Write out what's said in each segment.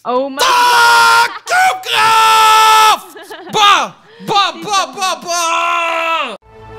Oh my god! Cubecraft! Ba! Ba, ba, ba, ba!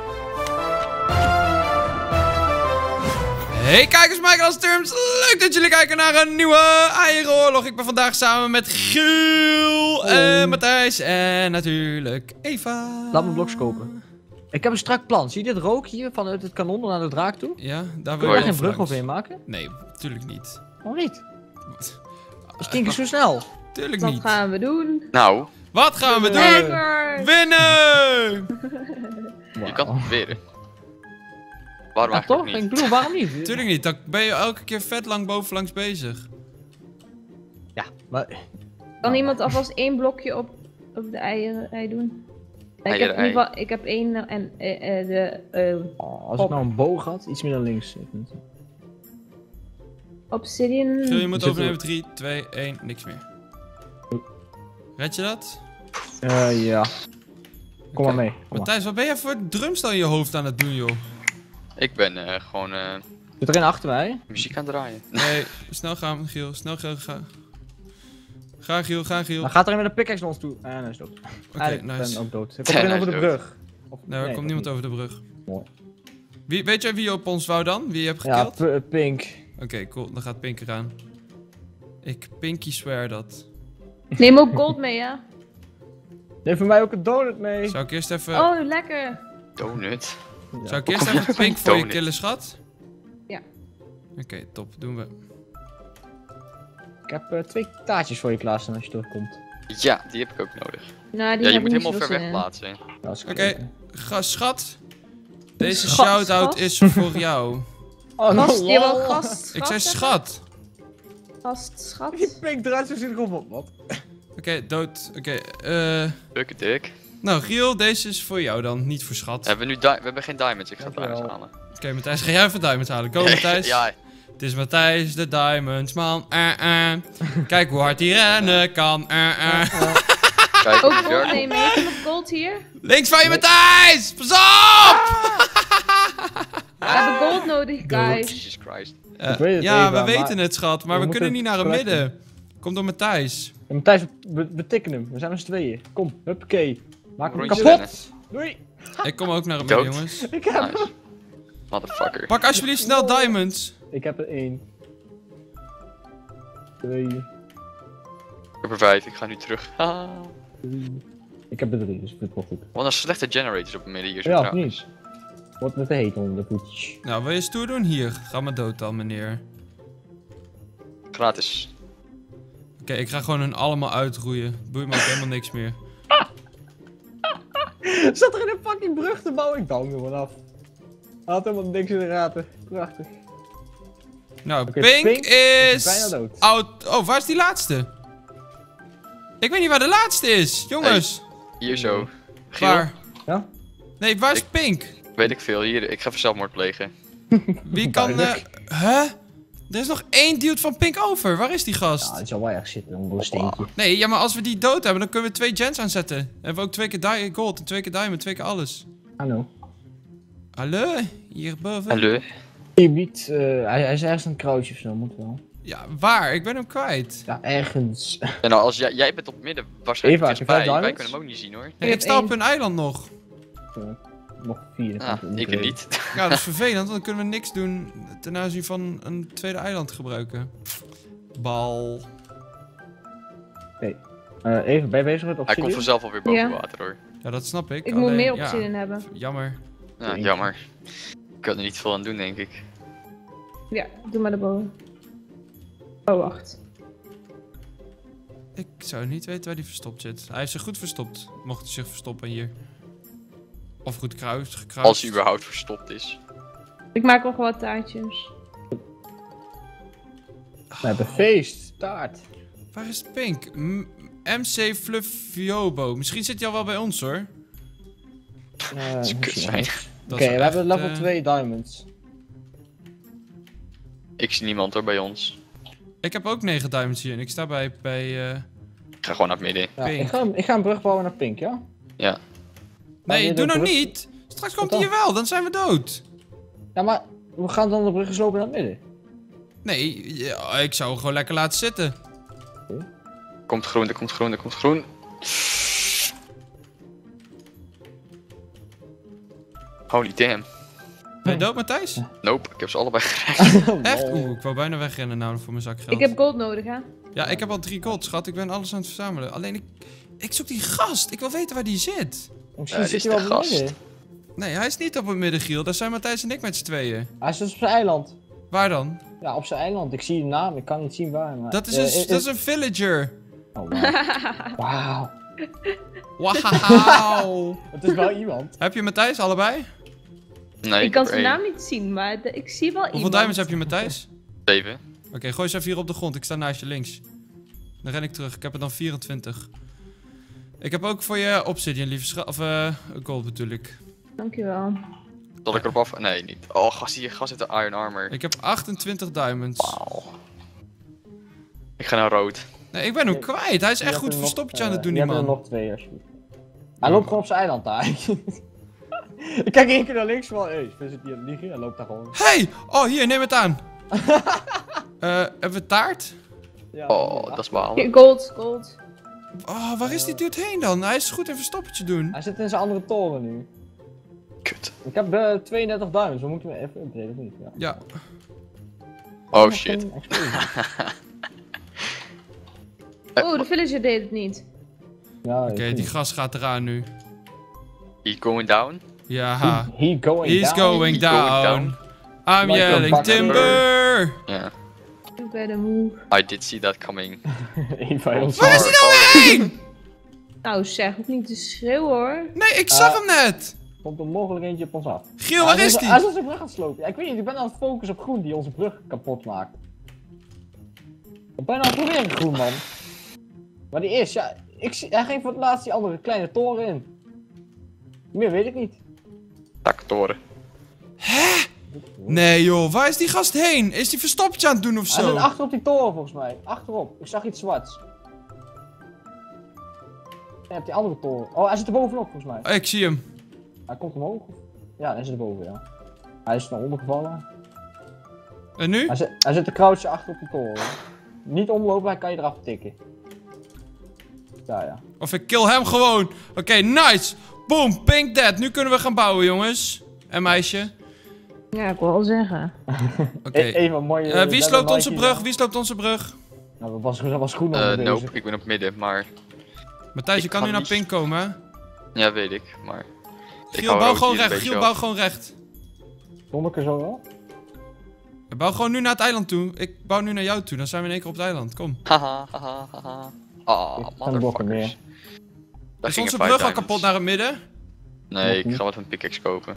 Hey kijkers, Michael als Terms. Leuk dat jullie kijken naar een nieuwe Eieroorlog. Ik ben vandaag samen met Giel en Matthijs en natuurlijk Eva. Laat me bloks kopen. Ik heb een strak plan. Zie je dit rook hier vanuit het kanon naar de draak toe? Ja, daar Kun wil je je daar geen brug overheen maken? Nee, tuurlijk niet. Waarom niet? Het stinkt zo snel. Tuurlijk Wat niet. gaan we doen? Nou, Wat gaan we doen? Lekker! Winnen! Wow. je kan het proberen. Waarom Ja, eigenlijk toch? niet? Ik bedoel, waarom niet? Tuurlijk niet, dan ben je elke keer vet lang bovenlangs bezig. Ja, maar... Kan iemand alvast 1 blokje op de ei doen? Ik heb, in Eierei. ieder geval, ik heb 1 en als ik nou een boog had, iets meer naar links. obsidian. Giel, je moet Zit overnemen. er- 3, 2, 1, niks meer. Red je dat? Ja. Kom maar mee. Kom maar. Matthijs, wat ben jij voor drumstel in je hoofd aan het doen, joh? Ik ben gewoon Zit er een achter mij? muziek aan het draaien. Nee, snel gaan, Giel. Snel gaan. Ga, Giel, ga, Giel. Dan gaat er een met een pickaxe naar ons toe. En hij is dood. Oké, Ik nice. ben ook dood. Ik kom erin Hij over is de dood. brug. Of, Nee, er komt niemand over de brug. Mooi. Weet jij wie op ons wou dan? Wie je hebt Ja, gekild? pink. Oké, cool. Dan gaat Pink eraan. Ik pinky swear dat. Neem ook gold mee, ja? Neem voor mij ook een donut mee. Zou ik eerst even... Oh, lekker! Donut. Ja. Zou ik eerst Kom je even van Pink voor je donut? killen, schat? Ja. Oké, top. Doen we. Ik heb 2 taartjes voor je klaarstaan als je terugkomt. Ja, die heb ik ook nodig. Nou, die Ja, je heb moet ik niet helemaal zoveel ver weg zin in. plaatsen. Ja, als ik Oké, even- schat. Deze Schat, shout-out schat? is voor jou. Oh, no, Gast, je wil lol. gast, Ik zei zeggen? schat. Gast, schat. Die pink eruit zo zin op. Wat? Oké, dood. Oké, Leuke dik. nou, Giel, deze is voor jou dan, niet voor schat. Hebben we nu we hebben geen diamonds, ik ga Dankjewel. diamonds halen. Oké, Matthijs, ga jij even diamonds halen? Kom, Matthijs. Ja, Het is Matthijs, de diamonds man. Kijk hoe hard hij rennen kan. kijk Ook hoe gold ver. nemen. Heeft iemand gold hier? Links van je, Matthijs! Pas op! We hebben gold nodig, guys. Jesus Christ. Ik weet het, Ja, Eva, we maar weten het, schat, maar we we kunnen moeten niet naar het collecten. midden. Komt door Matthijs. En Matthijs, we tikken hem. We zijn met z'n tweeën. Kom, huppakee. Maak hem Rondje kapot. rennen. Doei. Ik kom ook naar het midden, Dood. jongens. Ik heb Nice. Motherfucker. Pak alsjeblieft snel diamonds. Ik heb er 1. 2. Ik heb er 5, ik ga nu terug. Ah. 3. Ik heb er 3, dus ik vind het wel goed. Wat een slechte generators op het midden hier zo Ja, of trouwens. niet? Wordt met de heet onder de voetjes. Nou, wil je stoer doen? Hier, ga maar dood dan, meneer. Gratis. Oké, ik ga gewoon hun allemaal uitroeien. Boeit me ook helemaal niks meer. Zat er in een fucking brug te bouwen? Ik bouw hem gewoon af. Hij had helemaal niks in de gaten. Prachtig. Nou, Oké, Pink, Pink is... bijna dood. Oud... Oh, waar is die laatste? Ik weet niet waar de laatste is. Jongens. Hier zo. Giel, Waar? Ja? Nee, waar is Pink? weet ik veel. Hier, ik ga even zelfmoord plegen. Wie kan... Duidelijk. Huh? Er is nog 1 dude van Pink over. Waar is die gast? Ja, het zal wel erg zitten onder een steentje. Nee, ja, maar als we die dood hebben, dan kunnen we 2 gens aanzetten. Dan hebben we ook 2 keer gold en 2 keer diamond, 2 keer alles. Hallo. Hallo? Hierboven? Hallo. Je biedt, hij is ergens een kruisje of zo, moet wel. Ja, waar? Ik ben hem kwijt. Ja, ergens. En nou, als jij bent op het midden waarschijnlijk Eva, heb je 5 dichtbij. Wij diamonds? kunnen hem ook niet zien hoor. Nee, heb ik sta op 1. hun eiland nog. Nog 4. Ah, ik niet. Ja, dat is vervelend, want dan kunnen we niks doen ten aanzien van een tweede eiland gebruiken. Bal. Even, ben je bezig met Hij komt obsidian? vanzelf alweer boven Ja. water hoor. Ja, dat snap ik. Ik moet alleen, meer ja, obsidian hebben. Jammer. Ja, jammer. Ik kan er niet veel aan doen denk ik. Ja, doe maar erboven. Oh, wacht. Ik zou niet weten waar hij verstopt zit. Hij heeft zich goed verstopt. Mocht hij zich verstoppen hier. Of goed gekruist. Als hij überhaupt verstopt is. Ik maak nog wat taartjes. We hebben feest, taart. Waar is Pink? MC Fluffiobo. Misschien zit hij al wel bij ons hoor. Dat zou kut zijn. Dat Oké, is we hebben echt, level 2 diamonds. Ik zie niemand hoor bij ons. Ik heb ook 9 diamonds hier en ik sta bij Ik ga gewoon naar het midden. Ja, Pink. ik ga een brug bouwen naar Pink, ja? Ja. Nee, je doe de nou brug- niet! Straks komt Wat hij hier wel, dan zijn we dood. Ja, maar we gaan dan de brug slopen naar het midden. Nee, ja, ik zou hem gewoon lekker laten zitten. komt groen, er komt groen, er komt groen. Holy damn. Ben je dood, Matthijs? Nope, ik heb ze allebei geraakt. Echt? Oeh, ik wou bijna wegrennen nou voor mijn zakgeld. Ik heb gold nodig, hè? Ja, ik heb al 3 gold, schat. Ik ben alles aan het verzamelen. Alleen ik zoek die gast. Ik wil weten waar die zit. Misschien die zit is hij wel de op gast. beneden. Nee, hij is niet op het midden, Giel. Daar zijn Matthijs en ik met z'n tweeën. Hij zit op zijn eiland. Waar dan? Ja, op zijn eiland. Ik zie de naam, ik kan niet zien waar. Maar, Dat is een villager. Oh, wauw. Wauw. Wauw. Het is wel iemand. Heb je Matthijs allebei? Nee, Ik kan heb zijn één. naam niet zien, maar ik zie wel Hoeveel iemand. diamonds heb je, Matthijs? 7. Oké, gooi eens even hier op de grond. Ik sta naast je links. Dan ren ik terug. Ik heb er dan 24. Ik heb ook voor je obsidian, lieve schat. Of gold bedoel ik. Dankjewel. Zal ik erop af? Nee, niet. Oh, gast heeft de iron armor. Ik heb 28 diamonds. Wauw. Ik ga naar rood. Nee, ik ben hem kwijt. Hij is echt goed verstoppertje aan het doen, die Je hebt er man. nog 2, alsjeblieft. Hij loopt gewoon op zijn eiland daar. Ik kijk één keer naar links van, hé, zit hij aan het liegen? Hij loopt daar gewoon. Hey! Oh, hier, neem het aan. Hebben we taart? Ja, Oh, dat is balen. Gold, gold. Oh, waar is die dude heen dan? Hij is goed in verstoppertje doen. Hij zit in zijn andere toren nu. Kut. Ik heb 32 duimen, we moeten hem even upgraden, of niet? Ja. Ja. Oh shit. Oh, de villager deed het niet. Ja, Oké, die gast gaat eraan nu. He going down? Ja. He's going He's down. going He's going down. I'm Like a yelling bucket. timber! Ja. You better move. I did see that coming. Eén van ons. Waar is hij nou heen? Nou zeg, ook niet te schreeuwen hoor. Nee, ik zag hem net. Komt er mogelijk eentje op ons af. Giel, waar is Hij die? is onze brug aan het slopen. Ja, ik weet niet, ik ben aan het focussen op groen die onze brug kapot maakt. Ik ben aan het proberen groen, man. Maar die is, ja, hij ging voor het laatst die andere kleine toren in. Meer weet ik niet. Taktoren. Nee joh, waar is die gast heen? Is die verstoppertje aan het doen of Hij zit zo? achter op die toren volgens mij. Achterop. Ik zag iets zwarts. En op die andere toren. Oh, hij zit er bovenop volgens mij. Oh, ik zie hem. Hij komt omhoog. Ja, hij zit er boven, ja. Hij is naar onder gevallen. En nu? Hij zit te crouchen achter op die toren. Niet omlopen, hij kan je eraf tikken. Ja. Of ik kill hem gewoon. Oké, nice. Boom, pink dead. Nu kunnen we gaan bouwen, jongens. En meisje. Ja, ik wil wel zeggen. Oké. Even een mooie... Wie sloopt onze brug? Wie sloopt onze brug? Nou, dat was groen onder deze. Nope, ik ben op midden, maar... Matthijs, je Ik kan ga nu naar niet- pink komen, hè? Ja, weet ik, maar... Giel, hou bouw rood gewoon hier een recht. beetje Giel, af. bouw gewoon recht. Kom ik er zo wel? Bouw gewoon nu naar het eiland toe. Ik bouw nu naar jou toe. Dan zijn we in één keer op het eiland. Kom. Haha, haha, haha. Ah, Ik kan de blokken meer. motherfuckers. Daar Is gingen onze 5 brug al diamonds. kapot naar het midden? Nee, ik Nog ga wat een pickaxe kopen.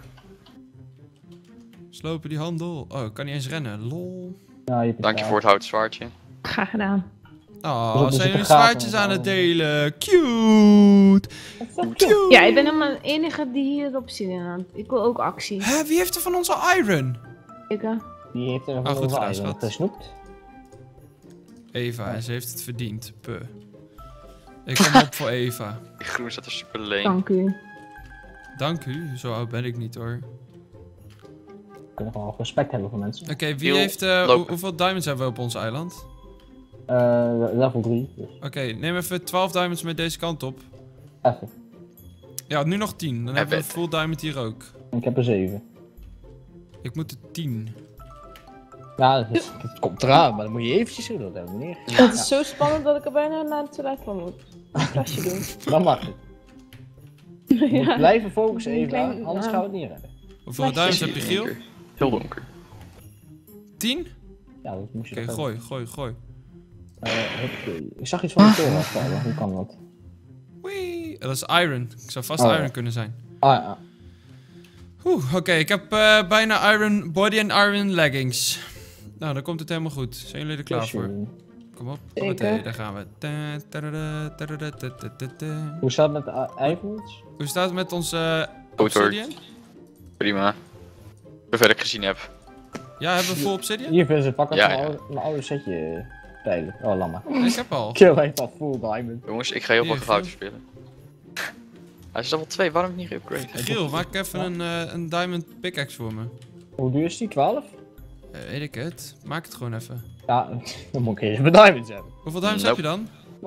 Slopen die handel. Oh, ik kan niet eens rennen. Lol. Ja, je hebt Dank je voor het houten zwaardje. Graag gedaan. Oh, er zijn zitten jullie gaten zwaardjes in aan het het delen? Cute. Cute. Ja, ik ben helemaal de enige die hierop zit in. Ik wil ook actie. Hè, wie heeft er van ons al iron? Kijken. Die heeft er Ah, van goed onze gedaan, eigen schat. gesnoept. Eva, en ze heeft het verdiend. Puh. Ik kom op voor Eva. Die groen staat er super leem. Dank u. Dank u, zo oud ben ik niet hoor. We kunnen gewoon respect hebben voor mensen. Oké, wie Heel heeft... lopen. hoeveel diamonds hebben we op ons eiland? Level 3, dus Oké, neem even 12 diamonds met deze kant op. even. Ja, nu nog 10. Dan hebben we een full diamond hier ook. Ik heb er 7. Ik moet er 10. Ja, het komt eraan, maar dan moet je eventjes doen, dat hebben we neer. Het is zo spannend dat ik er bijna naar het toilet van moet. Een klasje doen. Dan mag het. Je moet Ja. blijven focussen Een even, klein- anders ja. gaan we het niet redden. Hoeveel diamonds heb je, Giel? Donker. Heel donker. 10? Ja, dat moest je Oké, toch gooi. hoppakee. Ik zag iets van de toren afvallen, hoe kan dat? Wee. Dat is iron. Ik zou vast Oh, ja. iron kunnen zijn. Ah ja. Oké, ik heb bijna iron body en iron leggings. Nou, dan komt het helemaal goed. Zijn jullie er klaar voor? Kom op. Zeker. Meteen, daar gaan we. Ta, tadada, tadada, ta. Hoe staat het met de eifel's? Hoe staat het met onze Goed hoor. obsidian? Prima. Zover ik gezien heb. Ja, hebben we full obsidian? Hier vinden ze pakken Ja, van ja. mijn oude setje tijdelijk. Oh, laat maar. Ik heb al. Kill heeft al full diamond. Jongens, ik ga heel Hier, veel houten Giel. spelen. Hij is level 2, waarom niet geupgrade? Giel, maak even een diamond pickaxe voor me. Hoe duur is die? 12? Weet ik het. Maak het gewoon even. Ja, dan moet ik eerst mijn diamonds hebben. Hoeveel diamonds Nope. heb je dan? 12.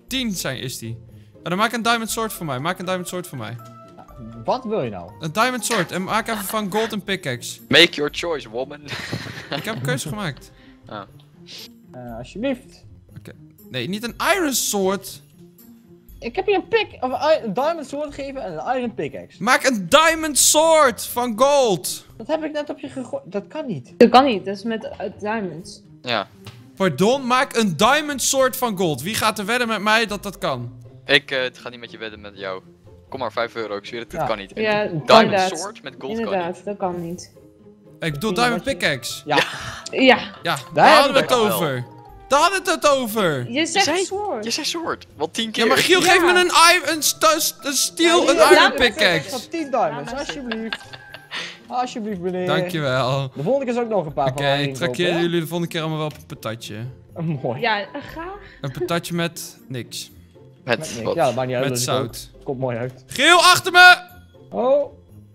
10 is die. En dan maak een diamond sword voor mij. Maak een diamond sword voor mij. Wat wil je nou? Een diamond sword. En maak even van gold een pickaxe. Make your choice, woman. Ik heb een keuze gemaakt. Oh. Alsjeblieft. Nee, niet een iron sword. Ik heb je een diamond sword gegeven en een iron pickaxe. Maak een diamond sword van gold. Dat heb ik net op je gegooid. Dat kan niet. Dat kan niet, dat is met diamonds. Ja. Pardon, maak een diamond sword van gold. Wie gaat er wedden met mij dat dat kan? Het gaat niet met je wedden met jou. Kom maar, €5. Ik zweer het, dit Ja. kan niet. Ja, Diamond inderdaad. sword met gold kan Inderdaad, niet. dat kan niet. Ik bedoel diamond pickaxe. Ja, Ja, daar hadden we het hebben we het over. Daar hadden we het over. je zegt zei- sword. Je zei sword. Wel 10 keer. Ja, maar Giel, Ja. geef me een steel, Ja, een hier, iron laat me Ik pickaxe. heb 10 diamonds, Ja, maar alsjeblieft. Alsjeblieft, meneer. Dankjewel. De volgende keer zal ik nog een paar Oké, van ik trakteer jullie de volgende keer allemaal wel op een patatje. Mooi. Ja, graag. Een patatje met niks. Met Met niks. wat? Ja, dat maakt niet uit. Met dat is zout. ook- Komt mooi uit. Giel, achter me! Oh.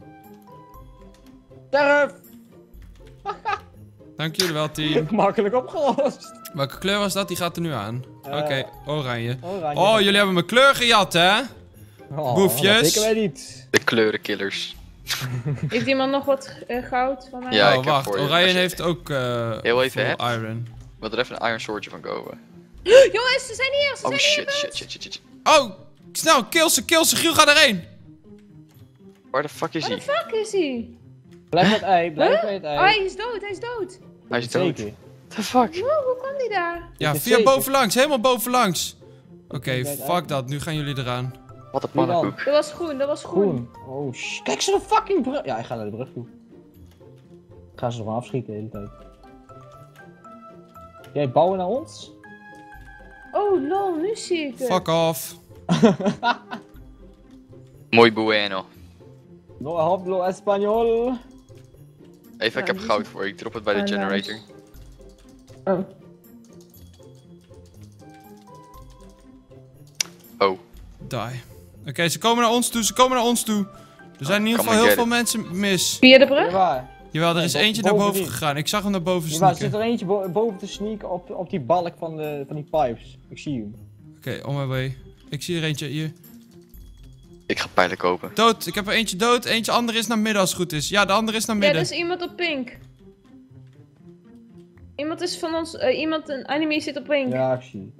Sterf. Dank jullie wel, team. Makkelijk opgelost. Welke kleur was dat? Die gaat er nu aan. Oké, oranje. Oranje. Oh, jullie hebben mijn kleur gejat, hè? Oh, boefjes. Dat denken wij niet. De kleurenkillers. Heeft iemand nog wat goud van mij? Ja, ik oh, heb wacht. voor je. Orion Als je- heeft ook Heel even full hebt. iron. Ik wil er even een iron swordje van komen. Jongens, ze zijn hier, ze Oh zijn hier. shit. Oh, snel, kill ze. Giel, ga erheen. Waar de fuck is Waar de hij? fuck is hij? Blijf met ei, blijf bij het Oh, ei. hij is dood, hij is dood. Hij is dood. Zeker. What the fuck? Wow, hoe kwam die daar? Ja, Is het via zeker? bovenlangs. Helemaal bovenlangs. Oké, bij het fuck ei. dat. Nu gaan jullie eraan. Wat een Wie dan? pannenkoek. Dat was groen, dat was groen. Groen. Oh, kijk ze de fucking brug. Ja, ik ga naar de brug toe. Ik ga ze ervan afschieten de hele tijd. Jij bouwen naar ons? Oh lol, nu zie ik het. Fuck off. Mooi bueno. No hablo español. Even, ik heb die goud voor je. Ik drop het bij de Ah, generator. nice. Oh. Oh. Die. Oké, ze komen naar ons toe. Er zijn in ieder Come geval heel and veel get mensen mis. Via de Ja, brug? waar? Jawel, er Nee, is bo- eentje naar boven bovendien. gegaan. Ik zag hem naar boven Ja, maar er sneaken. zit er eentje boven te sneaken op die balk van die pipes. Ik zie hem. Oké, on my way. Ik zie er eentje hier. Ik ga pijlen kopen. Dood. Ik heb er eentje dood. Eentje andere is naar midden als het goed is. Ja, de andere is naar Ja, midden. er is iemand op pink. Iemand is van ons, een enemy zit op pink. Ja, ik zie.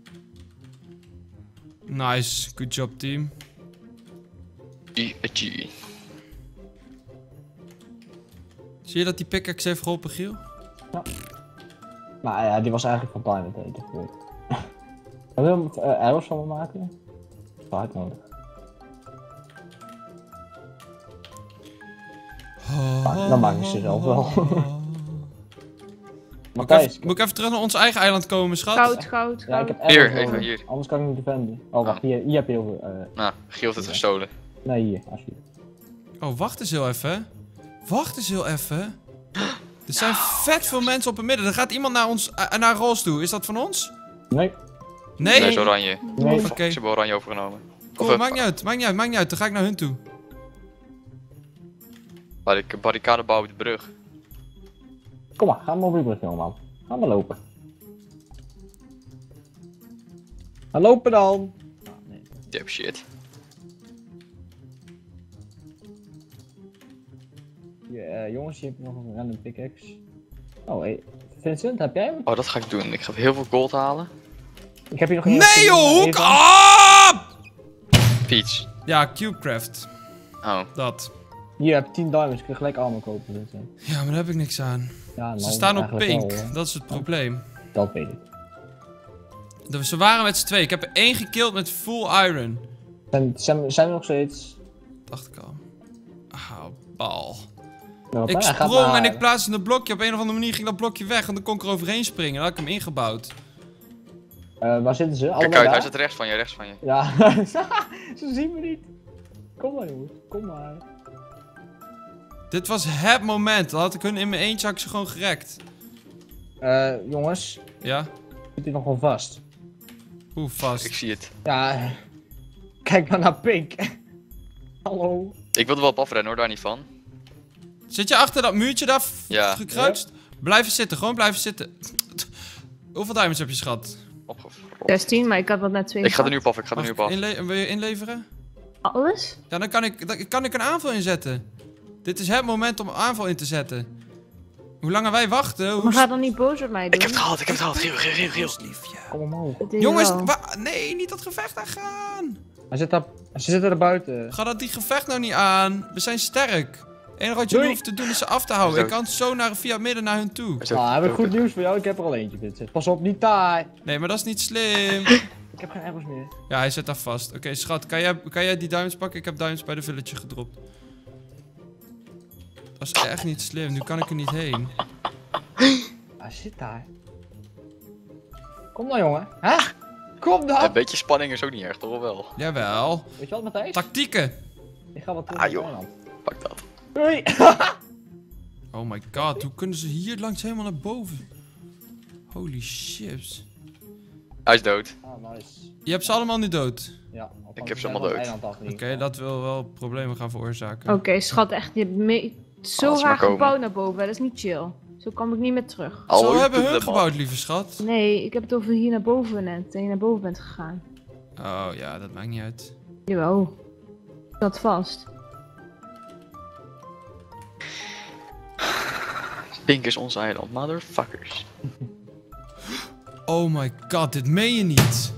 Nice. Good job, team. GG. Zie je dat die pickaxe heeft geholpen, Giel? Maar ja, die was eigenlijk van Diamond eten. Wil je arrows van me maken? Dat is hard nodig. Dan maak ik ze zelf wel. Matthijs, Moet ik even terug naar ons eigen eiland komen, schat? Goud. ja, ik heb Hier, arrows even nodig. hier. Anders kan ik niet defenden. Oh, wacht, hier heb je heel veel. Nou, Giel heeft het gestolen. Nee, hier, alsjeblieft. Oh, wacht eens heel even. Er zijn vet veel mensen op het midden. Er gaat iemand naar ons, naar Roos toe. Is dat van ons? Nee, Nee? Nee, is oranje. nee. Oké. Ze hebben oranje overgenomen. Cool, maakt niet uit. Dan ga ik naar hun toe. Laat ik een barricade bouwen op de brug. Kom maar, ga maar op je brug, jongeman. Ga maar lopen. Ga lopen dan. Damn shit. Jongens, hier heb je nog een random pickaxe. Oh, hey. Vincent, heb jij hem? Oh, dat ga ik doen. Ik ga heel veel gold halen. Ik heb hier nog Nee joh, hoek Even. op! Peach. Ja, Cubecraft. Oh. Dat. Hier heb je 10 diamonds, kun je gelijk allemaal kopen, Vincent. Ja, maar daar heb ik niks aan. Ja, nou, Ze staan op eigenlijk pink. wel, hoor. Dat is het probleem. Dat weet ik. Ze waren met z'n twee. Ik heb er één gekillt met full iron. Zijn er nog steeds? Dacht ik al. Auw, bal. Nou, Ik hij gaat sprong naar- en ik plaatste een blokje. Op een of andere manier ging dat blokje weg. En dan kon ik er overheen springen. Dan had ik hem ingebouwd. Waar zitten ze? Kijk Allebei uit, daar? hij zit rechts van je, rechts van je. Ja, ze zien me niet. Kom maar jongens, kom maar. Dit was het moment. Dan had ik hun in mijn eentje had ik ze gewoon gerekt. Jongens, Ja? zit hier nog wel vast? Hoe Ik vast? zie het. Ja, kijk maar naar Pink. Hallo. Ik wil er wel op afrennen hoor, daar niet van. Zit je achter dat muurtje daar Ja. gekruist? Blijven zitten, gewoon blijven zitten. Hoeveel diamonds heb je, schat? Opgevroren. klopt. 16, maar ik had wat net 2. Ik ga er nu op af, Wil je inleveren? Alles? Ja, dan kan ik een aanval inzetten. Dit is het moment om een aanval in te zetten. Hoe langer wij wachten, Maar ga dan niet boos op mij doen. Ik heb het gehaald, Giel. liefje. Kom omhoog. Het is Jongens, wel- nee, niet dat gevecht aangaan. Ze zitten er buiten. Ga dat die gevecht nou niet aan. We zijn sterk. Het enige wat je nu Doei. hoeft te doen is ze af te houden. Ik kan zo via het midden naar hun toe. Nou, heb ik goed nieuws voor jou. Ik heb er al eentje, Vincent. Pas op, niet daar. Nee, maar dat is niet slim. Ik heb geen arrows meer. Ja, hij zit daar vast. Oké, schat, kan jij die diamonds pakken? Ik heb diamonds bij de village gedropt. Dat is echt niet slim. Nu kan ik er niet heen. Hij zit daar. Kom dan, jongen. Hè? Kom dan. Een beetje spanning is ook niet erg, toch wel wel? Jawel. Weet je wat, Matthijs? Tactieken. Ik ga wat terug Ah, naar joh. Thailand. Pak dat. Doei. Oh my god, hoe kunnen ze hier langs helemaal naar boven? Holy shit. Hij is dood. Ah, nice. Je hebt ze allemaal nu dood. Ja, Ik heb ze allemaal dood. Oké, dat wil wel problemen gaan veroorzaken. Oké, schat, echt. Je hebt zo Als ze raar maar komen. gebouwd naar boven. Dat is niet chill. Zo kom ik niet meer terug. Zo je hebben doet hun het, man. gebouwd, lieve schat. Nee, ik heb het over hier naar boven net. Dat je naar boven bent gegaan. Oh ja, dat maakt niet uit. Jawel. Dat vast. Pink is ons eiland, motherfuckers. Oh my god, dit meen je niet.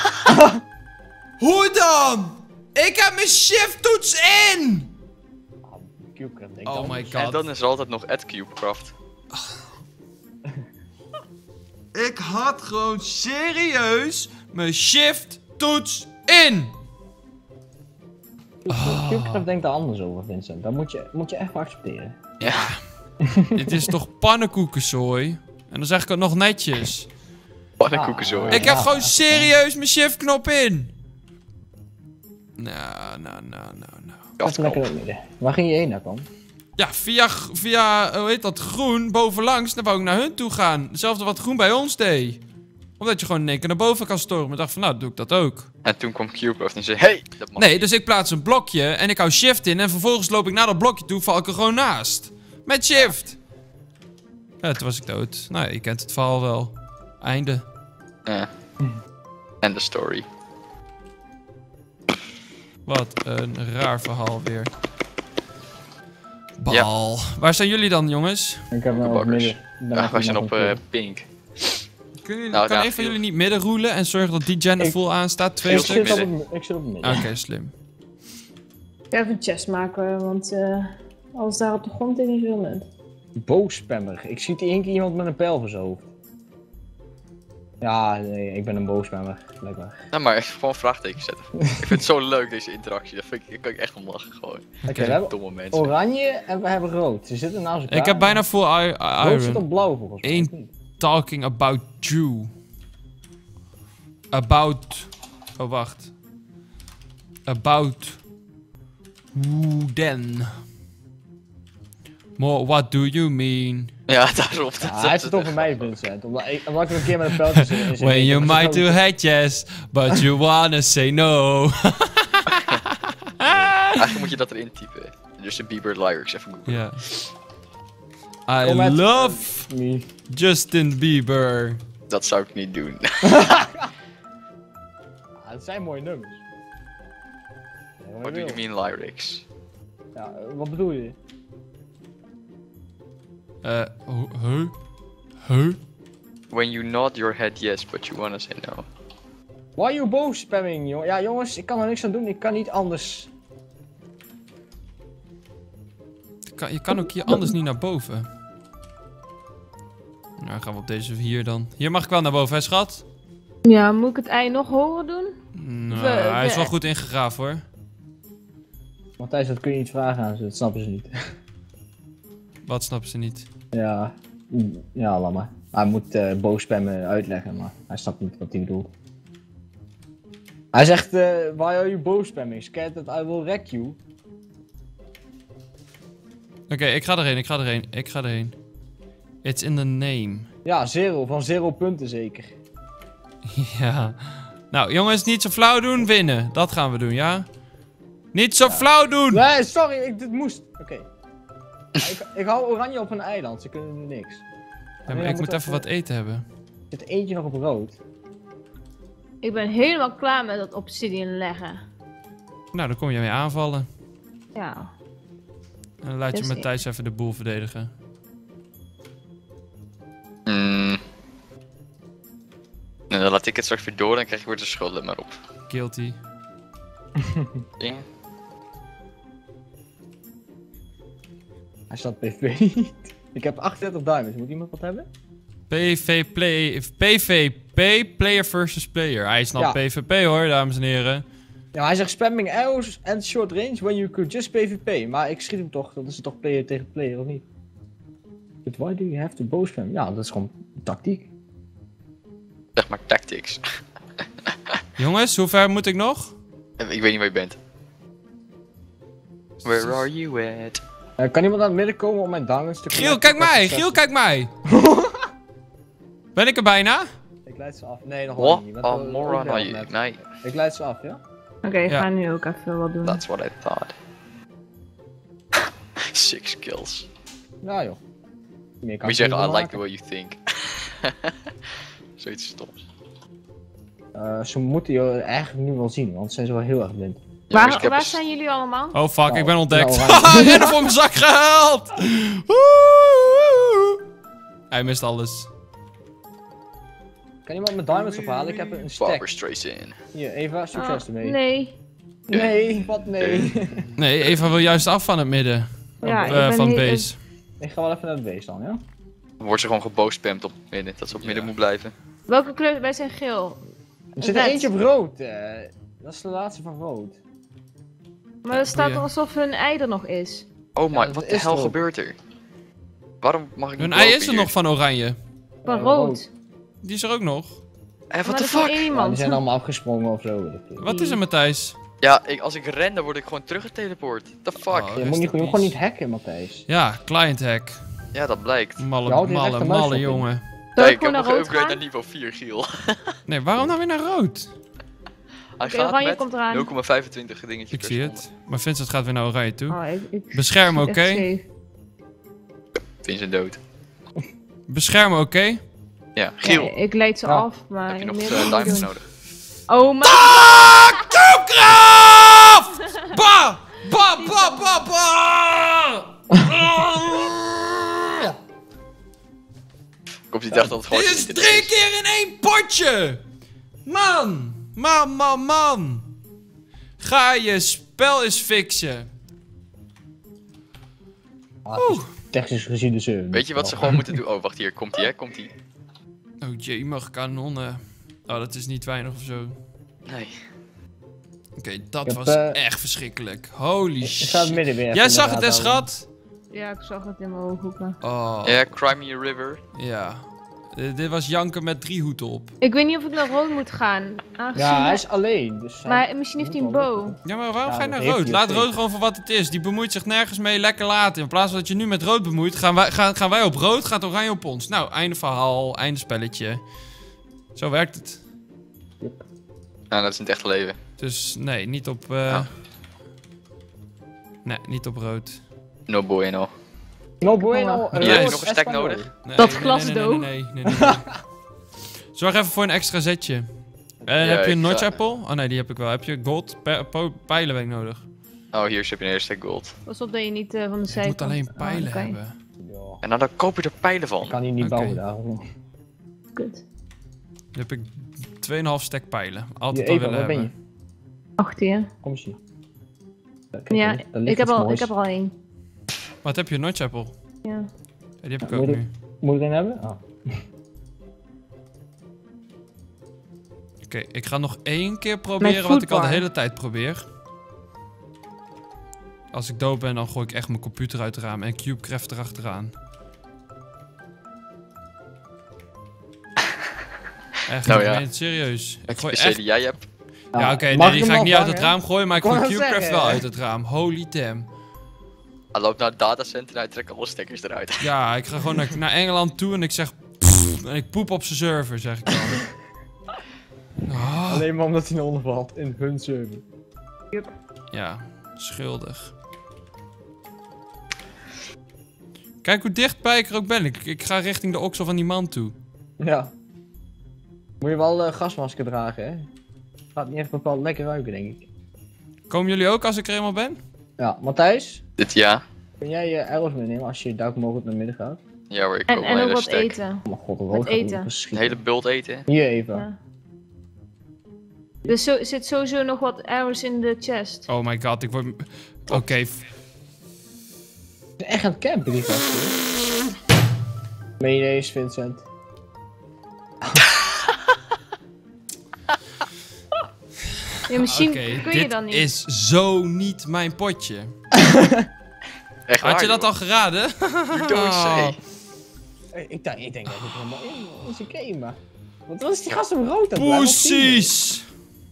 Hoe dan? Ik heb mijn shift toets in! Oh my En god. dan is er altijd nog AdCubeCraft. Ik had gewoon serieus mijn shift toets in! Cubecraft denkt er anders over, Vincent. Dat moet je echt accepteren. Ja. Dit is toch pannenkoekenzooi? En dan zeg ik het nog netjes. Pannenkoeken zo. Ik heb gewoon serieus mijn shift knop in! Nou. Even lekker in het midden. Waar ging je heen naar, Kom? Ja, via, hoe heet dat, groen, bovenlangs, dan wou ik naar hun toe gaan. Hetzelfde wat groen bij ons deed. Omdat je gewoon in één keer naar boven kan stormen. Ik dacht van, nou, doe ik dat ook. En toen kwam Cubecraft en zei, hey, dat mag Nee, niet. dus ik plaats een blokje en ik hou shift in. En vervolgens loop ik naar dat blokje toe, val ik er gewoon naast. Met shift. Ja, toen was ik dood. Nou, je kent het verhaal wel. Einde. En de story. Wat een raar verhaal weer. Bal. Waar zijn jullie dan, jongens? Ik heb nou op Bakkers. midden. Ja, wij zijn op Pink. Kan Nou, een van jullie niet midden roelen en zorgen dat die gender full aanstaat? Twee Ik stuks? zit op het midden. Oké, slim. Ik ga even een chest maken, want alles daar op de grond is niet veel nut. Boosspammer. Ik zie één keer iemand met een pijl voor zijn hoofd. Ja, nee, ik ben een boosspammer. Blijkbaar. Nou, maar even gewoon vraagtekens zetten. Ik vind het zo leuk, deze interactie. Daar kan ik echt om lachen, gewoon. Oké, we hebben Domme mensen. oranje en we hebben rood. Ze zitten naast elkaar. Ik heb bijna full Rood zit iron. op blauw volgens mij. Eén- of niet? Talking about you. About. Oh, wacht. About. Who then? More, what do you mean? Ja, daarop. Ja, hij zit over mij, Vincent. Omdat ik een keer met een pijl zit. When you might do head yes, but you wanna say no. Eigenlijk moet je dat erin typen. Justin Bieber lyrics even googlen. Ja. Kom I met- love Justin Bieber. Dat zou ik niet doen. Het zijn mooie nummers. Ja, What do you mean lyrics? Ja, wat bedoel je? Huh? When you nod your head yes, but you wanna say no. Why you boos spamming, joh? Ja, jongens, ik kan er niks aan doen. Ik kan niet anders. Je kan ook hier anders niet naar boven. Nou, gaan we op deze hier dan. Hier mag ik wel naar boven, hè, schat? Ja, moet ik het ei nog hoger doen? Nou, hij is wel goed ingegraven, hoor. Matthijs, dat kun je niet vragen aan ze. Dat snappen ze niet. Wat snappen ze niet? Ja, ja, laat maar. Hij moet boos spammen uitleggen, maar hij snapt niet wat hij bedoelt. Hij zegt, why are you boos spamming? Scared that I will wreck you. Oké, ik ga erheen. It's in the name. Ja, 0 van 0 punten zeker. Ja. Nou, jongens, niet zo flauw doen, winnen. Dat gaan we doen, ja? Niet zo flauw doen! Nee, sorry, dit moest. Oké. Ik hou oranje op een eiland, ze kunnen nu niks. Ja, maar ik moet even wat eten hebben. Er zit eentje nog op rood. Ik ben helemaal klaar met dat obsidian leggen. Nou, dan kom je mee aanvallen. Ja. En dan laat je Dus- Matthijs even de boel verdedigen. En dan laat ik het straks weer door en krijg je weer de schuld, let maar op. Guilty. Ja. Hij staat PvP niet. Ik heb 38 diamonds. Moet iemand wat hebben? PvP, player versus player. Hij snapt Ja. PvP hoor, dames en heren. Ja, hij zegt spamming arrows and short range when you could just PvP. Maar ik schiet hem toch, dat is toch player tegen player of niet? But why do you have to bow spam? Ja, dat is gewoon tactiek. Zeg maar tactics. Jongens, hoe ver moet ik nog? Ik weet niet waar je bent. Where are you at? Kan iemand naar het midden komen om mijn diamonds te Giel, collecten? kijk mij! Giel, kijk mij! Ben ik er bijna? Ik leid ze af. Nee, nog wel niet. What want a we- moron ook are wel you? net. Nee, Ik leid ze af, ja? Oké, ik Ja. ga nu ook even wat doen. that's what I thought. 6 kills. Ja joh. Meer kan Moet je ik zeggen, I niet like the maken. way you think. Zoiets stoms. Ze moeten je eigenlijk nu wel zien, want ze zijn zo wel heel erg blind. Ja, maar ik heb Waar dus- zijn jullie allemaal? Oh fuck, Nou, ik ben ontdekt. nou, Haha, oranje. rennen voor mijn zakgeld! Woe! Hij mist alles. Kan iemand mijn diamonds ophalen? Ik heb een stack. Barbara Streisand. Hier, Eva, succes Oh, ermee. nee. Nee, wat nee. Nee, Eva wil juist af van het midden. Ja, Of, ik ben van heel- base. Ik ga wel even naar de base dan, ja? Dan wordt ze gewoon geboostspamd op het midden, dat ze op het midden moet blijven. Welke kleur? Wij zijn geel. Er zit er Red. eentje op rood. Dat is de laatste van rood. Maar er staat boeien. alsof hun ei er nog is. Oh my, dat wat de is hel erop. gebeurt er? Waarom mag ik niet Hun ei is lopen er hier? nog van oranje. Van Ja, rood. Die is er ook nog. Maar What the dat is maar fuck? één Ja, iemand. die zijn allemaal afgesprongen of zo. weet ik veel. Wat is er, Matthijs? Ja, als ik ren, dan word ik gewoon teruggeteleport. The fuck? Oh. Je moet gewoon niet hacken, Matthijs. Ja, client hack. Ja, dat blijkt. Je Malle, houdt die malle, rechtermuis malle op in. jongen. Zal ik Kijk, ik gewoon heb naar nog rood geüpgrade gaan? naar niveau 4, Giel. Nee, waarom nou weer naar rood? Hij Oké, gaat oranje met komt eraan. 0,25 dingetje Ik per zie seconde. het. Maar Vincent gaat weer naar oranje toe. Oh, ik Beschermen oké? echt safe. Vincent dood. Beschermen oké? Ja, Giel. Nee, ik leid ze Ja. af, maar Heb je nog meer kan ik niet diamonds doen. nodig? Oh my Cubecraft! Ba! Ba, ba, ba, ba! Ik hoop niet echt dat het gewoon Dit is internet 3 keer in 1 potje! Man! Man! Ga je spel eens fixen. Ah, het is technisch gezien de server. Weet je wat ze gewoon moeten doen? Oh, wacht hier. Komt ie, hè? Komt ie. Oh jee, mag kanonnen. Oh, dat is niet weinig of zo. Nee. Oké, dat Ik heb, was echt verschrikkelijk. Holy Ik ga het shit. midden weer. Jij even zag het, hè, inderdaad houden. schat? Ja, ik zag het in mijn ooghoeken. Oh, Ja, Crimea River. ja. Dit was janken met driehoed op. Ik weet niet of ik naar rood moet gaan. Aangezien Ja, hij is alleen. Dus Maar misschien heeft hij een bow. Ja, maar waarom Ja, ga je dat naar heeft rood? hij Laat ook rood zeker. gewoon voor wat het is. Die bemoeit zich nergens mee, lekker laten. In plaats van dat je nu met rood bemoeit, gaan wij op rood, gaat oranje op ons. Nou, einde verhaal, einde spelletje. Zo werkt het. Nou, dat is in het echte leven. Dus nee, niet op... Nee, niet op road. No bueno. No bueno. Heb jij rood nog een stack Espanol. nodig? Nee, Dat nee, glasdoog. nee. Zorg even voor een extra zetje. En Ja, heb je een ik notch ga- apple? Oh nee, die heb ik wel. Heb je gold pijlen ben ik nodig? Oh, hier heb je een eerste stack gold. Pas op dat je niet van de Ik zijkant... moet alleen pijlen oké. hebben. Ja, En dan koop je er pijlen van. ik kan hier niet Oké. bouwen daarom. Kut. Dan heb ik 2,5 stack pijlen. Altijd Hier, al Eva, willen waar ben hebben. je? 18. Kom eens hier. Kijk, Ja, daar ligt ik heb, iets al, moois. ik heb er al één. Wat heb je? Een notch apple? Ja. Ja, die heb ik Ja, ook moet nu. Moet ik een hebben? Ah. Oké, ik ga nog 1 keer proberen Met wat ik al de foodbar. hele tijd probeer. Als ik dood ben, dan gooi ik echt mijn computer uit het raam en CubeCraft erachteraan. Echt, Nou ik ja. meen het serieus. Ik Het gooi PC echt... die jij hebt. Ja, oké, mag nee, die hem ga ik wel niet uit het vangen? raam gooien, maar ik Ik gooi wou net CubeCraft zeggen. wel uit het raam. Holy damn. Hij loopt naar het datacenter en hij trekt alle stekkers eruit. Ja, ik ga gewoon naar Engeland toe en ik zeg... pff, en ik poep op zijn server, zeg ik dan. Oh, Alleen maar omdat hij naar onder valt in hun server. ja, schuldig. Kijk hoe dichtbij ik er ook ben. Ik ga richting de oksel van die man toe. Ja. Moet je wel gasmasker dragen, hè? Gaat niet echt bepaald lekker ruiken, denk ik. Komen jullie ook als ik er eenmaal ben? Ja, Matthijs, Dit ja. kun jij je arrows meenemen als je duik mogelijk naar midden gaat? Ja hoor, ik En, koop een en ook hele wat stack. eten. Oh mijn god, Met eten. Een hele bult eten. Hier even. Ja. Dus zo, zit sowieso nog wat arrows in de chest. Oh my god, ik word... Oké, Ze zijn echt aan het campen, die gasten. Meen je deze, Vincent? Ja, misschien oké, kun je dit dan niet. is zo niet mijn potje. Echt Had je waar, dat al geraden? You don't say. Ik denk dat ik helemaal in zijn game, maar... Wat is die gast zo rood aan het Poesies!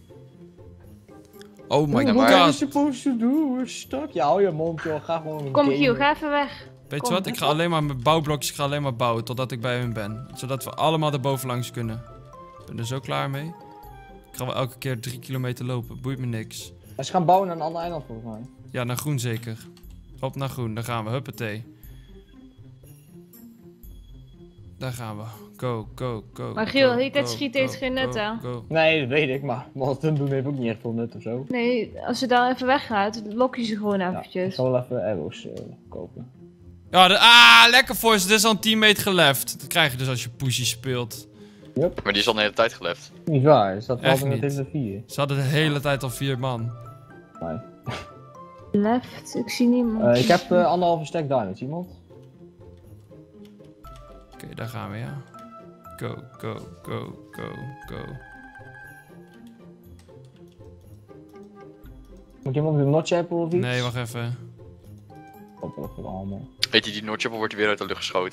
Oh my What maar- are you god. supposed to do? We're stuck. Ja, hou je mond, joh. Ga gewoon een Kom game. Giel, ga even weg. Weet je Kom, wat? Ik ga alleen maar met bouwblokjes bouwen totdat ik bij hun ben. Zodat we allemaal er bovenlangs kunnen. Ik ben er zo klaar mee. Ik ga wel elke keer 3 kilometer lopen. Boeit me niks. Maar ze gaan bouwen naar een ander eiland, volgens mij. Ja, naar groen zeker. Op naar groen, daar gaan we. Huppatee. Daar gaan we. Go, go, go. Maar Giel, go, heet dat go, schieten heeft go, geen nut, go, hè? go. Nee, dat weet ik, maar wat te doen heeft ook niet echt veel nut of zo. Nee, als ze dan even weggaat, lok je ze gewoon Ja, ik eventjes. zal wel even arrows kopen. Ja, lekker voor ze. Dit is al een teammate geleft. Dat krijg je dus als je pushy speelt. Maar die is al de hele tijd geleft. Niet waar, is dat Echt wel met niet. deze 4? Ze hadden de hele tijd al 4 man. Nee. Left, ik zie niemand. Ik heb 1,5 stack diamonds, iemand? Oké, daar gaan we, ja. Go, go, go, go, go. Moet iemand een notch apple of iets? Nee, wacht even. Hopelijk voor allemaal. Weet je, die Noordchapel wordt weer uit de lucht geschoten.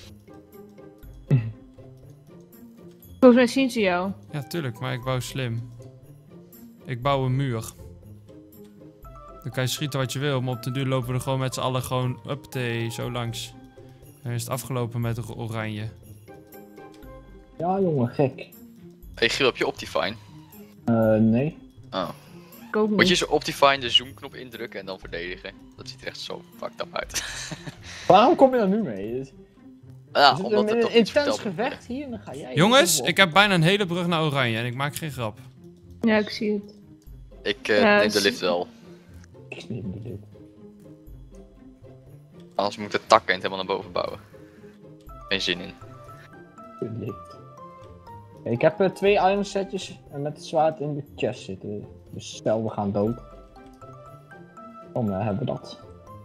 Volgens mij zien ze jou. Ja, tuurlijk, maar ik bouw slim. Ik bouw een muur. Dan kan je schieten wat je wil, maar op de duur lopen we er gewoon met z'n allen gewoon uppatee, zo langs. En dan is het afgelopen met de oranje. Ja, jongen, gek. Hey Giel, heb je Optifine? Nee. Oh. Ik ook Moet je niet. zo Optifine de zoomknop indrukken en dan verdedigen? Dat ziet er echt zo fucked up uit. Waarom kom je daar nu mee? Ja, Is het omdat het een toch iets intens verteld gevecht hier en dan ga jij... Jongens, ik heb bijna een hele brug naar oranje en ik maak geen grap. Ja, ik zie het. Ik Ja, neem de is- lift wel. Ik neem de dit. Anders moet ik de takken helemaal naar boven bouwen. Geen zin in. De lift. Ik heb 2 iron setjes en met het zwaard in de chest zitten. Dus stel we gaan dood. Dan hebben we dat.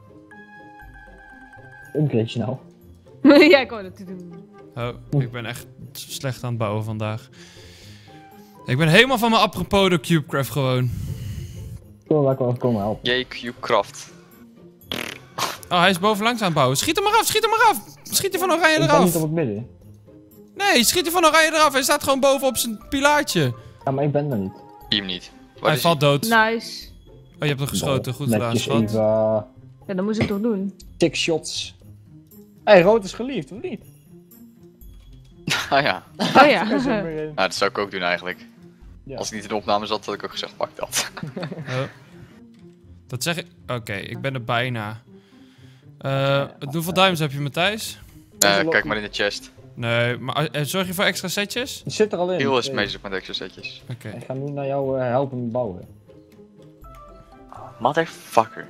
Upgrade nou. Ja, ik wou dat te doen. Oh, ik ben echt slecht aan het bouwen vandaag. Ik ben helemaal van mijn apropos door CubeCraft gewoon. Kunnen we wel komen helpen. Jee, Cubecraft. Oh, hij is bovenlangs aan het bouwen. Schiet hem maar af, schiet hem maar af! Schiet hij van oranje Ik ben niet op eraf. het midden. Nee, schiet hij van oranje eraf. Hij staat gewoon boven op zijn pilaartje. Ja, maar ik ben er niet. Team niet. Waar Hij is valt dood. Nice. Oh, je hebt hem geschoten. Goed gedaan, Netjes schat. even Ja, dat moest ik toch doen. 6 shots. Hey, rood is geliefd, of niet? Ah ja. Oh ja. Daar zit meer in. Nou, dat zou ik ook doen eigenlijk. Ja. Als ik niet in de opname zat, had ik ook gezegd, pak dat. Oh. Dat zeg ik... Oké, ik ben er bijna. Hoeveel diamonds heb je, Matthijs? Kijk maar in de chest. Nee, maar zorg je voor extra setjes? Die zit er al in. Heel is Hey, bezig met extra setjes. Oké. Ik ga nu naar jou helpen bouwen. Motherfucker.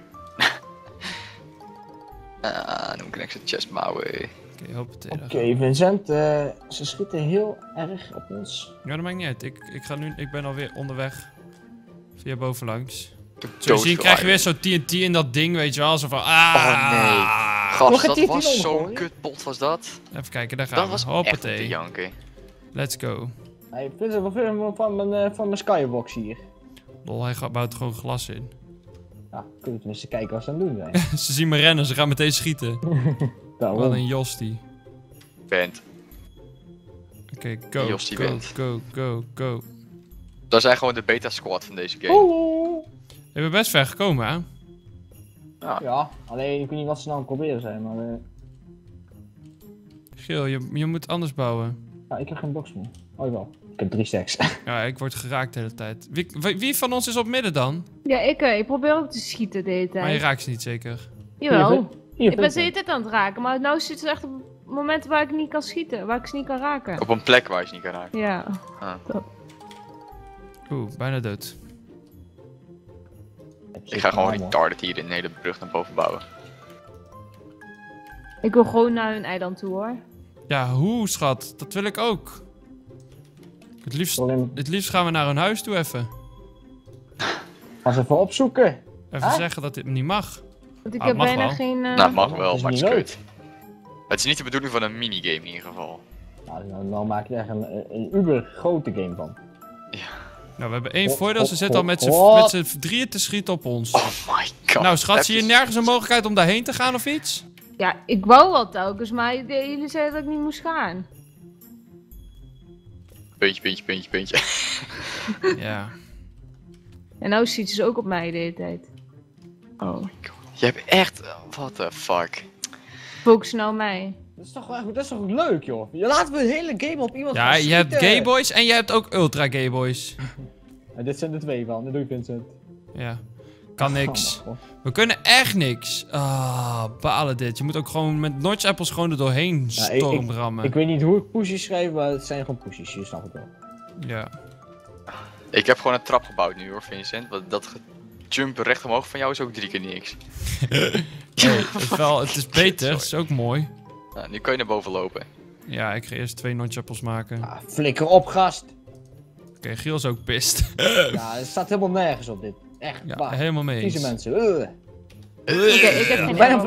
Dan moet ik een extra chest bouwen. Oké, hoppatee. daar Oké, gaan we. Vincent, ze schieten heel erg op ons. Ja, dat maakt niet uit. Ik ben alweer onderweg. Via bovenlangs. Zo Dood zien veel krijg je weer iron. zo TNT in dat ding, weet je wel. Zo van... Oh, nee. Nog Gast, een dat TNT was zo'n omgooien? kutpot was dat. Even kijken, daar gaan Dat we. was echt op te Hoppatee. janken. Let's go. Hey, Vincent, wat vind je van mijn skybox hier? Lol, hij bouwt gewoon glas in. Ja, kunnen we tenminste kijken wat ze aan het doen zijn. Ze zien me rennen, ze gaan meteen schieten. Daarom. Wat een jostie. Band. Oké, go, Jostie go, bent. go, go, go. Dat zijn gewoon de beta squad van deze game. Hallo! Je bent best ver gekomen, hè? Ja, alleen ik weet niet wat ze nou aan het proberen zijn, maar Geel, je moet anders bouwen. ja, ik heb geen box meer. Oh jawel, ik heb 3 stacks. Ja, ik word geraakt de hele tijd. Wie van ons is op midden dan? Ja, ik probeer ook te schieten de hele Maar je tijd. raakt ze niet zeker. Jawel. Hier, Ik ben ze de Vincent. hele tijd aan het raken, maar nou zit ze echt op momenten waar ik niet kan schieten, waar ik ze niet kan raken. Op een plek waar je ze niet kan raken. Ja. Ah. Oeh, bijna dood. Ik ga gewoon retarded hier een hele brug naar boven bouwen. Ik wil gewoon naar hun eiland toe hoor. Ja, hoe schat? Dat wil ik ook. Het liefst gaan we naar hun huis toe even. Ga ze even opzoeken. Even zeggen dat dit niet mag. Want ik Ah, heb mag bijna wel. geen... Nou, het mag dat wel, is maar het niet is leuk. kut. Het is niet de bedoeling van een minigame in ieder geval. Nou maak je er echt een uber grote game van. Nou, we hebben één voordeel. Ze zitten al met z'n drieën te schieten op ons. Oh my god. Nou, schat, zie je Even- nergens een mogelijkheid om daarheen te gaan of iets? Ja, ik wou wel telkens, maar jullie zeiden dat ik niet moest gaan. Puntje. Ja. En nou schieten ze ook op mij de hele tijd. Oh. Je hebt echt... What the fuck. Focus nou op mij. Dat is toch leuk, joh? Je laten we een hele game op iemand Ja, gaan je hebt schieten. gayboys en je hebt ook ultra gayboys. Ja, dit zijn er 2 van, dat doe je Vincent. Ja. Kan niks. Oh, We kunnen echt niks. Ah, balen dit. Je moet ook gewoon met notch apples gewoon er doorheen Ja, stormrammen. ik weet niet hoe ik pushies schrijf, maar het zijn gewoon pushies, je snapt het wel. Ja. Ik heb gewoon een trap gebouwd nu hoor, Vincent. Want dat jumpen recht omhoog van jou is ook 3 keer niks. Hey, het is beter. Het is ook mooi. Nou, nu kan je naar boven lopen. Ja, ik ga eerst 2 notch apples maken. Ah, flikker op, gast! Oké, Giel is ook pist. Ja, het staat helemaal nergens op dit. Echt, Ja, bah. helemaal mee Vieze eens. mensen. Oké, ik heb geen Bijna ammo.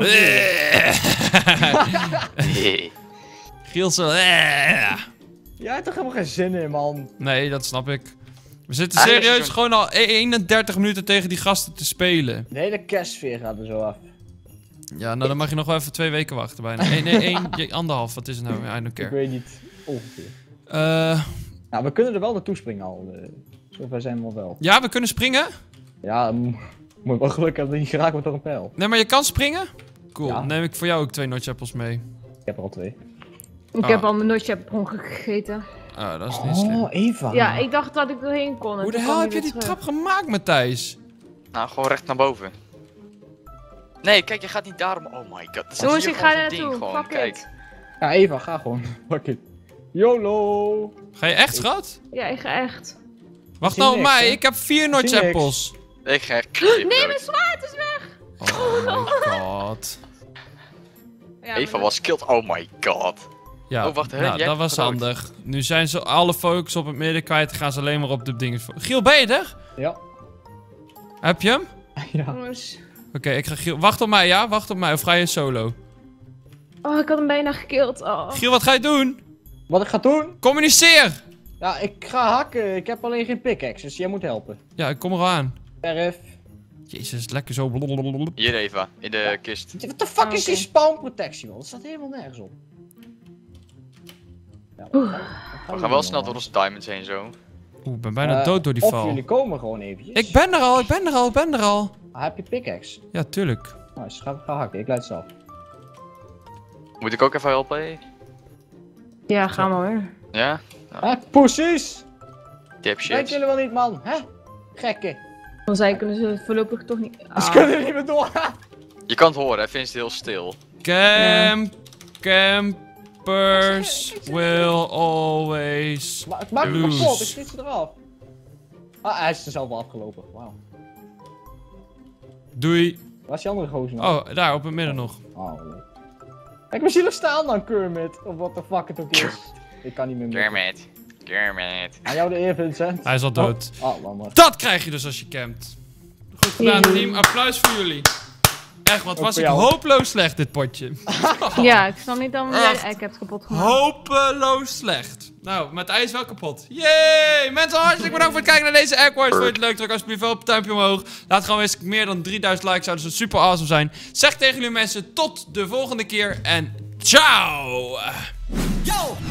Giel zo... Jij hebt toch helemaal geen zin in, man? Nee, dat snap ik. We zitten Eigenlijk is serieus het gewoon al 31 minuten tegen die gasten te spelen. De hele kerstsfeer gaat er zo af. Ja, nou dan mag je nog wel even 2 weken wachten bijna. Nee, 1,5. Wat is het nou? I don't Ik care. weet niet. Ongeveer. Ja, We kunnen er wel naartoe springen al. Zover zijn we wel. we kunnen springen? Ja, moet wel geluk hebben dat je niet geraakt wordt door een pijl. Nee, maar je kan springen? Cool, Ja. neem ik voor jou ook 2 notch apples mee. Ik heb er al 2. Ik heb al mijn notje gegeten. Ah, dat is niet slim. Oh, Eva. Ja, ik dacht dat ik erheen kon. en Hoe de toen hel kwam heb je weer die terug. trap gemaakt, Matthijs? Nou, gewoon recht naar boven. Nee, kijk, je gaat niet daarom. Oh my god. Er staat Jongens, hier ik gewoon ga er zo'n ding naartoe. gewoon, Fuck kijk. it. Ja, Eva, ga gewoon. Fuck it. YOLO! Ga je echt, schat? Ja, ik ga echt. Wacht zie nou op niks, mij, hè? ik heb 4 notch zie niks. apples. Ik ga echt Nee, mijn zwaard is weg! Oh my god. Ja, Eva maar was killed. Oh my god. Ja, Oh, wacht, hè? nou, Jij dat hebt was gerookt. handig. Nu zijn ze alle focus op het midden kwijt, gaan ze alleen maar op de dingen. Giel, ben je er? Ja. Heb je hem? Ja. jongens. Oké, ik ga Giel... Wacht op mij, ja? Wacht op mij, of ga je solo? Oh, ik had hem bijna gekild. Oh. Giel, wat ga je doen? Wat ik ga doen? Communiceer! Ja, ik ga hakken. Ik heb alleen geen pickaxe, dus jij moet helpen. Ja, ik kom er al aan. Perf. Jezus, lekker zo. blablabla. Hier Eva, in de kist. What the fuck is die Oké. spawn protectie, man? Dat staat helemaal nergens op. Ja, We gaan wel snel door onze diamonds heen zo. Oeh, ik ben bijna dood door die Of val. jullie komen gewoon eventjes. Ik ben er al, ik ben er al, ik ben er al. Ah, heb je pickaxe? Ja, tuurlijk. Nice, ga hakken. Ik leid zelf. Moet ik ook even helpen? Ja, ga maar hoor. Ja? Pussies! Dip Denk shit. jullie wel niet, man? Hè? Gekken. Want zij kunnen ze voorlopig toch niet... Ze Ah. kunnen niet meer door. Je kan het horen, hij vindt het heel stil. Campers will always... Maar ik maak hem Loose. kapot. Ik schiet ze eraf. Ah, hij is er zelf al afgelopen. Wauw. Doei. Waar is die andere gozer nou? Oh, daar op het midden nog. Oh. Kijk, we zien er staan dan, Kermit. Of wat de fuck het ook is. Ik kan niet meer meer. Kermit. Aan jou de eer, Vincent. Hij is al dood. Oh, laat maar. Dat krijg je dus als je campt. Goed gedaan, team. Applaus voor jullie. Echt, wat Ook was voor ik jou. hopeloos slecht, dit potje. Ja, ik snap niet dat jij Echt. ik heb het kapot gemaakt. Hopeloos slecht. Nou, met ijs wel kapot. Yay! Mensen, hartstikke bedankt voor het kijken naar deze Eggwars. Vond je het leuk? Druk alsjeblieft wel op het duimpje omhoog. Laat gewoon eens meer dan 3000 likes. Zou dus super awesome zijn. Zeg tegen jullie mensen tot de volgende keer. En ciao! Yo,